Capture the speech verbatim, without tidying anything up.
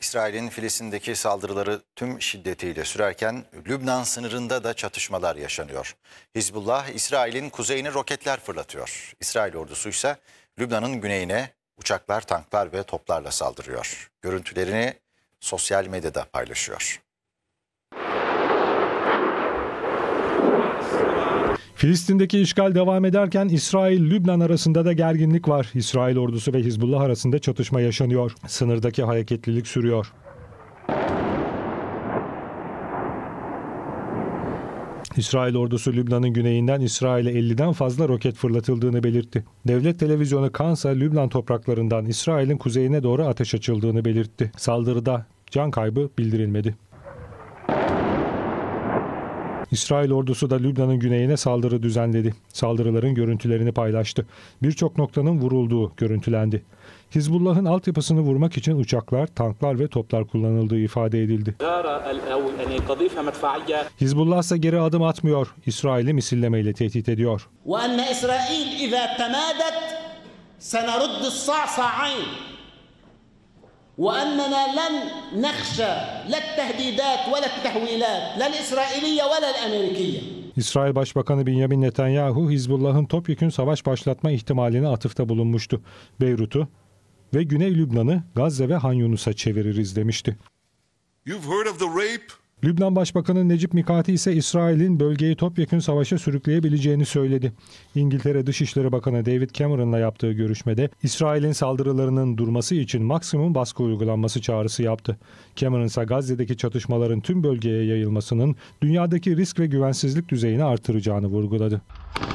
İsrail'in Filistin'deki saldırıları tüm şiddetiyle sürerken Lübnan sınırında da çatışmalar yaşanıyor. Hizbullah, İsrail'in kuzeyine roketler fırlatıyor. İsrail ordusu ise Lübnan'ın güneyine uçaklar, tanklar ve toplarla saldırıyor. Görüntülerini sosyal medyada paylaşıyor. Filistin'deki işgal devam ederken İsrail-Lübnan arasında da gerginlik var. İsrail ordusu ve Hizbullah arasında çatışma yaşanıyor. Sınırdaki hareketlilik sürüyor. İsrail ordusu Lübnan'ın güneyinden İsrail'e elliden fazla roket fırlatıldığını belirtti. Devlet televizyonu Kansa, Lübnan topraklarından İsrail'in kuzeyine doğru ateş açıldığını belirtti. Saldırıda can kaybı bildirilmedi. İsrail ordusu da Lübnan'ın güneyine saldırı düzenledi. Saldırıların görüntülerini paylaştı. Birçok noktanın vurulduğu görüntülendi. Hizbullah'ın altyapısını vurmak için uçaklar, tanklar ve toplar kullanıldığı ifade edildi. Hizbullah ise geri adım atmıyor. İsrail'i misillemeyle tehdit ediyor. وأننا لن نخشى لا التهديدات ولا التهويلات لا الإسرائيلية ولا الأمريكية. İsrail Başbakanı Benjamin Netanyahu, Hizbullah'ın topyekün savaş başlatma ihtimaline atıfta bulunmuştu. Beyrut'u ve Güney Lübnan'ı Gazze ve Han Yunus'a çeviririz demişti. You've heard of the rape? Lübnan Başbakanı Necip Mikati ise İsrail'in bölgeyi topyekün savaşa sürükleyebileceğini söyledi. İngiltere Dışişleri Bakanı David Cameron'la yaptığı görüşmede İsrail'in saldırılarının durması için maksimum baskı uygulanması çağrısı yaptı. Cameron ise Gazze'deki çatışmaların tüm bölgeye yayılmasının dünyadaki risk ve güvensizlik düzeyini artıracağını vurguladı.